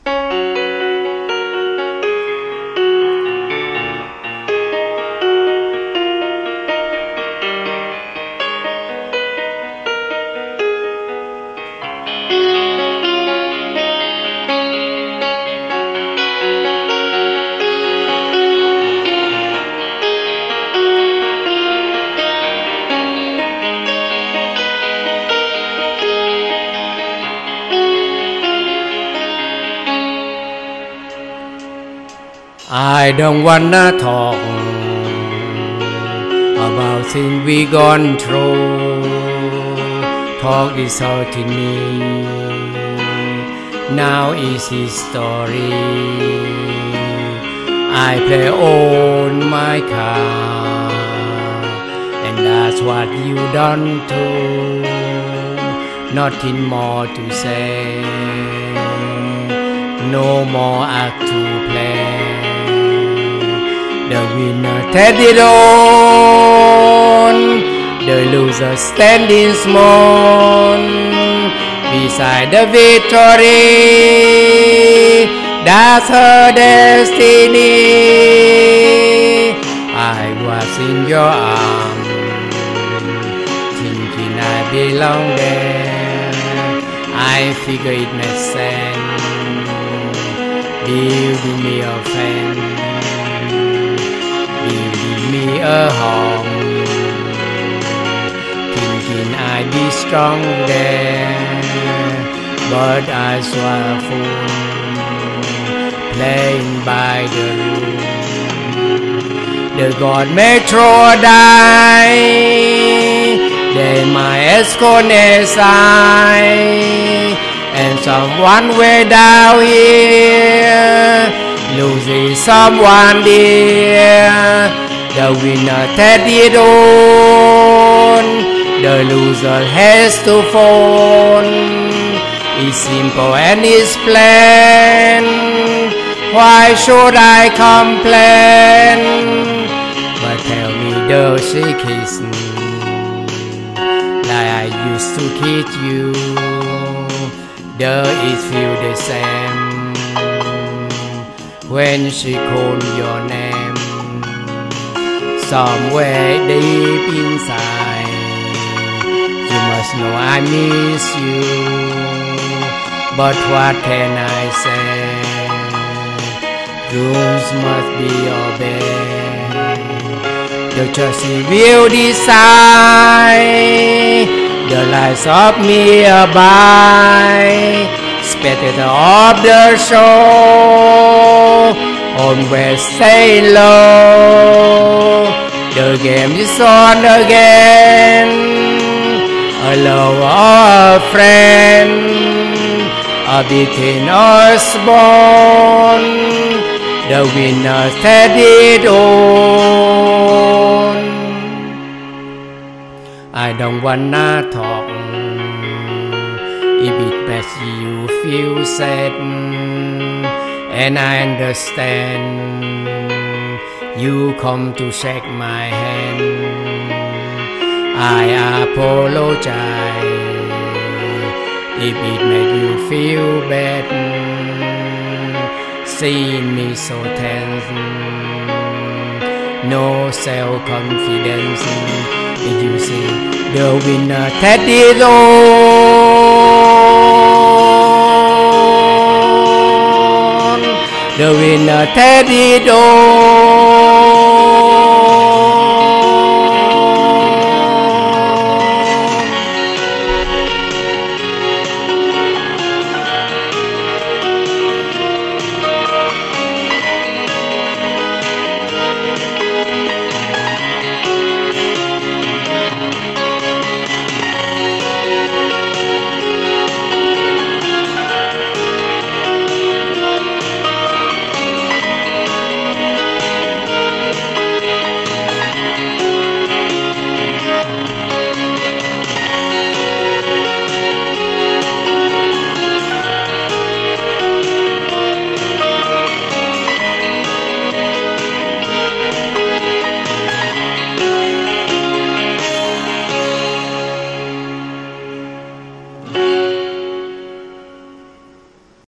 I don't wanna talk about things we gone through. Talk is hurting me. Now is history. I play on my car, and that's what you done too. Nothing more to say. No more act to play. The winner take it on, the loser standing small beside the victory. That's her destiny. I was in your arms, thinking I belong there. I figure it makes sense, building me a friend, building me a home, thinking I'd be strong there, but I was a fool, playing by the rules. The God may throw or die, they might escort aside, and someone way down here loses someone dear. The winner take it on, the loser has to fall. It's simple and it's plain. Why should I complain? But tell me, does she kiss me like I used to kiss you? Does it feel the same when she called your name? Somewhere deep inside, you must know I miss you. But what can I say? Rules must be obeyed. The judge will decide the lives of me abide. Spectator of the show, always stay low. The game is on again. A love or a friend, a between us born. The winner take it on. I don't wanna talk if it makes you feel sad, and I understand you come to shake my hand. I apologize if it made you feel bad, seeing me so tense, no self-confidence. Did you see the winner take it on? The winner take it on.